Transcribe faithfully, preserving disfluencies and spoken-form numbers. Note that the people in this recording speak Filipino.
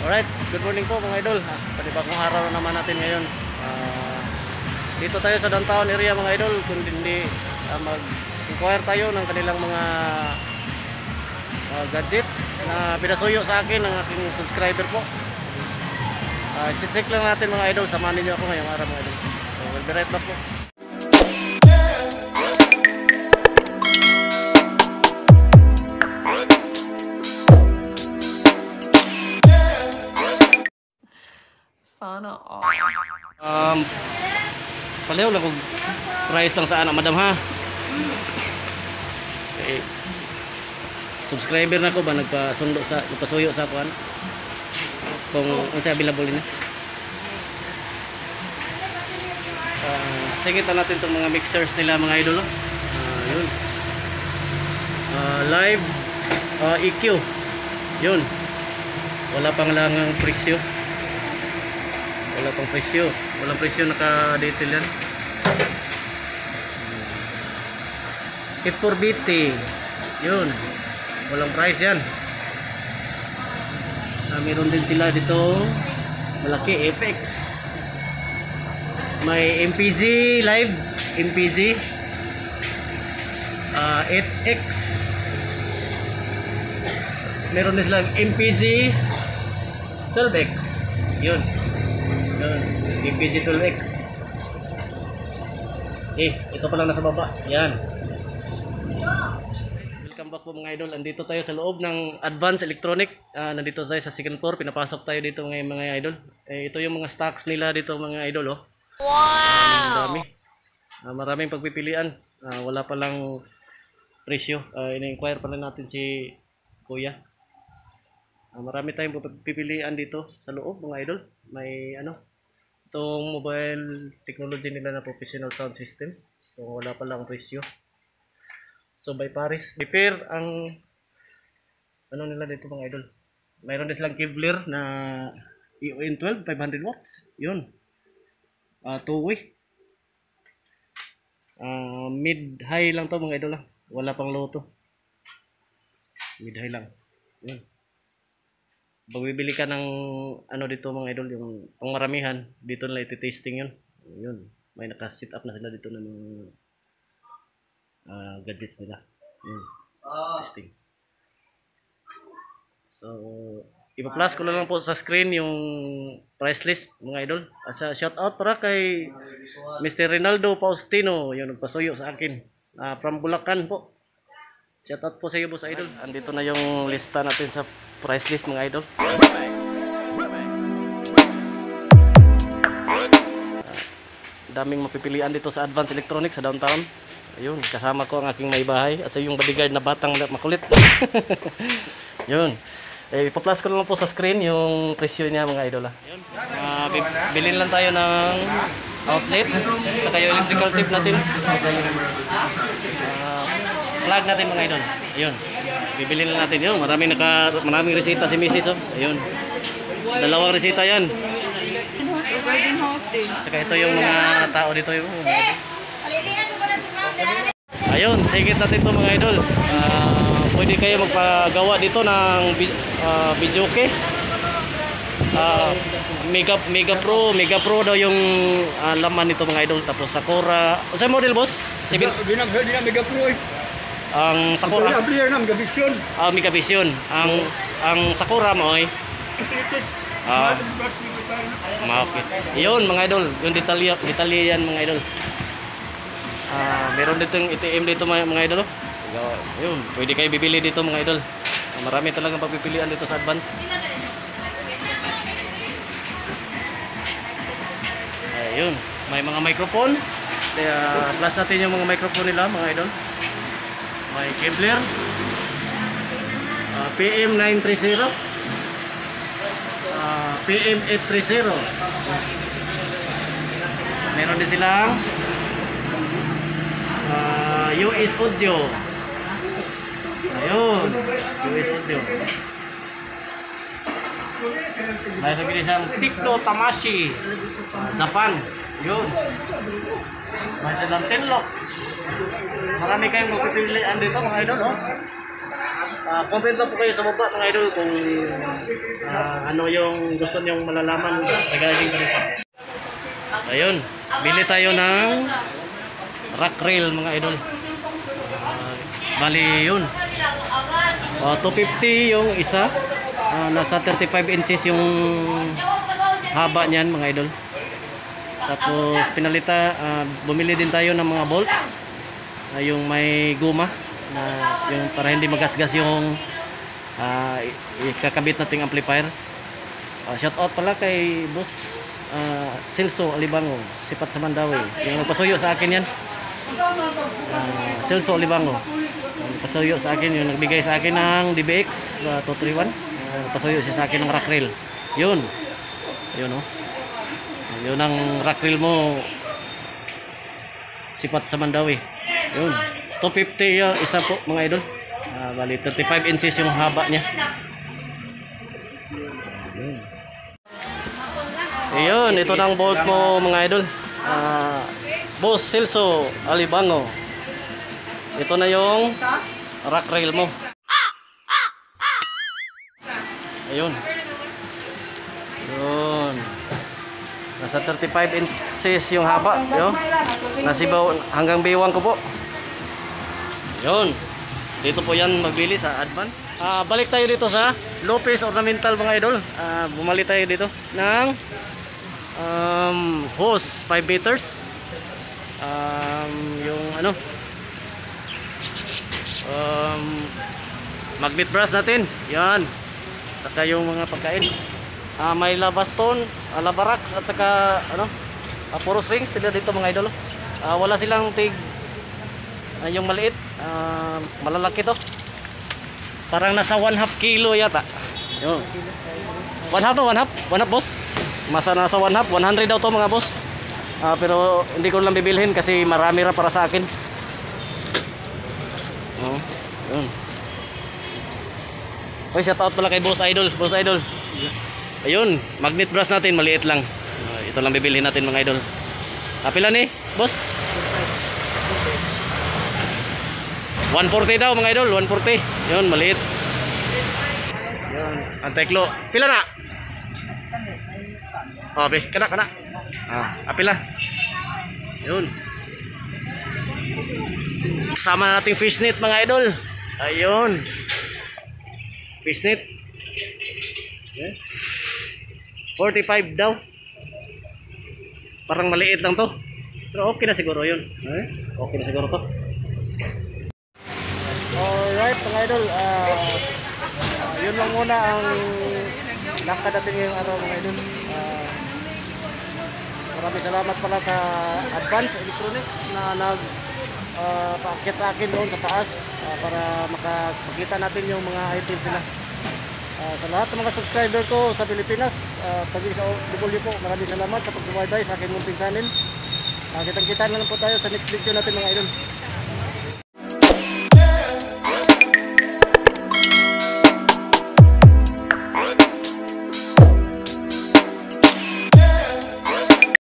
Alright, good morning po mga idol. Ah, panibagong araw na naman natin ngayon. Ah, dito tayo sa downtown area mga idol. Kung hindi ah, mag-inquire tayo ng kanilang mga ah, gadget na pinasuyo sa akin ng aking subscriber po. Ah, check lang natin mga idol. Samahan niyo ako ngayong araw mga idol. So, we'll be right back po. Sana all. Um, palayaw lang kung price lang sa anak madam ha. Okay. Subscriber na ko ba nagpasundo sa nagpasuyo sa kuan kung unsa available niya. Uh, singitan natin itong mga mixers nila mga idol. Uh, yun. Uh, live uh, E Q. Yun. Wala pang langang presyo. Wala pang presyo. Walang presyo, naka-detail yan. F four B T. Yun. Walang price yan. Ah, meron din sila dito malaki F X. May M P G live. M P G. Uh, eight X. Meron din sila M P G twelve X. Yun. M P G twelve X. Eh, ito pa lang nasa baba. Yan. Welcome back po mga idol. Andito tayo sa loob ng Advanced Electronic. Uh, nandito tayo sa second floor. Pinapasok tayo dito ngayon mga idol. Eh, ito yung mga stocks nila dito mga idol. Oh. Wow! Dami. Uh, maraming pagpipilian. Uh, wala pa lang presyo. Uh, Ina-inquire pa lang natin si Kuya. Uh, marami tayong pagpipilian dito sa loob mga idol. May ano, itong mobile technology nila na professional sound system. So wala pa lang presyo. So by Paris, repair ang ano nila dito mga idol. Mayroon din silang Kevlar na E O N twelve five hundred watts. Yun. Uh, two way. Uh, mid high lang to mga idol. Wala pang low to. Mid high lang. Yun. Pag bibili ka ng ano dito mga idol, yung pangmaramihan, dito nila iti-testing yun. Yun. May naka-set up na sila dito ng uh, gadgets nila. Yun. Testing. So, ipa-plus ko lang po sa screen yung price list mga idol. As a shout out para kay Mister Rinaldo Faustino, yung nagpasuyo sa akin. Uh, from Bulacan po. Shout out po sa iyo boss idol. Andito na yung lista natin sa price list mga idol. Uh, daming mapipilian dito sa Advanced Electronics sa downtown. Ayun, kasama ko ang aking may bahay at sa yung bodyguard na batang makulit. Yun. Eh, ipa-plus ko lang po sa screen yung presyo niya mga idol. Ayun. Uh, bilhin lang tayo ng outlet saka yung electrical tape natin. Uh, plug natin mga idol. Ayun. Bibili na natin 'yun. Maraming naka maraming resita si Missus oh. Ayun. Dalawang resita 'yan. Saka ito yung mga tao dito yung. Ayun, sige natin ito mga idol. Uh, pwede kayo magpagawa dito ng uh, video okay. Uh, Mega Mega Pro, Mega Pro daw yung uh, laman nito mga idol. Tapos Sakura. Sa model boss? Di na Mega Pro eh. Ang Sakura player na Mega Vision. Ah, Mega Vision. Ang ang Sakura mo ay ah, maapit. Iyon mga idol, yung detalye detalye yan mga idol. Ah, meron dito yung I T M dito mga, mga idol. Ayun, pwede kayo bibili dito mga idol. Ah, marami talagang pagpipilian dito sa Advance. Ayun, may mga microphone. Kaya plus natin yung mga microphone nila mga idol. May Kevlar uh, P M nine thirty uh, P M eight thirty. Meron din silang uh, U S audio. Ayun, U S audio. May sabi din siyang Tikno Tamashi uh, Japan. Yun. May silang ten locks. Marami kayong magpipilian dito mga idol, oh. Ah, comment lang po kayo sa baba mga idol kung ah, ano yung gusto niyong malalaman regarding dito. Ayun, bili tayo ng rock rail mga idol. Ah, bali yun. Uh, two fifty yung isa. Ah, nasa thirty-five inches yung haba niyan mga idol. Tapos pinalita, uh, bumili din tayo ng mga bolts. Uh, yung may guma na yung para hindi magasgas yung uh, ikakabit nating amplifiers. Uh, shout out pala kay Boss uh, Celso Alibango, sipat sa Mandawi. Yung nagpasuyo sa akin yan. Uh, Celso Alibango. Nagpasuyo sa akin, yung nagbigay sa akin ng D B X uh, two thirty-one. Uh, nagpasuyo siya sa akin ng rock rail. Yun. Yun oh. Yun ang rock rail mo. Sipat sa Mandawi. Yun. two fifty uh, isa po mga idol. Uh, bali thirty-five inches yung haba niya. Yun. Ayun, ito ng bolt mo mga idol. Uh, Boss Celso Alibango. Ito na yung rock rail mo. Ayun. Yun. Nasa thirty-five inches yung haba. Yun. Nasibaw hanggang biwang ko po. Yun. Dito po yan magbili sa advance. Ah, balik tayo dito sa Lopez Ornamental mga idol. Ah, bumalik tayo dito ng um, hose five meters. Um, yung ano um, magnet brush natin. Yan. Saka yung mga pagkain. Uh, may lava stone, uh, lava rocks at saka ano, uh, puro strings sila dito mga idol. Uh, wala silang tig uh, yung maliit, uh, malalaki to. Parang nasa one half kilo yata. Yun. One half no, one half, one half boss. Masa nasa one half, one hundred daw to mga boss. Uh, pero hindi ko lang bibilhin kasi marami ra para sa akin. Oh, yun. Oy, shout out pala kay Boss Idol, Boss Idol. Ayun, magnet brush natin, maliit lang. Uh, ito lang bibilhin natin mga idol. Ah, pila ni, boss? one forty daw mga idol, one forty. Yun, maliit. Yun, anteklo. Pila na? Oh, be, kana, kana. Ah, ah pila? Yun. Sama nating fishnet mga idol. Ayun. Fishnet. Okay. forty-five daw. Parang maliit lang to. Pero okay na siguro yun. Eh? Okay na siguro to. Alright mga idol. Uh, uh, yun lang muna ang lakad natin ngayong araw mga idol. Uh, maraming salamat pala sa Advance Electronics na nag uh, paakit sa akin doon sa taas uh, para makapakita natin yung mga items nila. Uh, sa lahat ng mga subscriber ko sa Pilipinas, uh, pag sa O W po, maraming salamat sa pagsubaybay sa akin mong pinsanin. Uh, kitang kita na lang po tayo sa next video natin mga idol.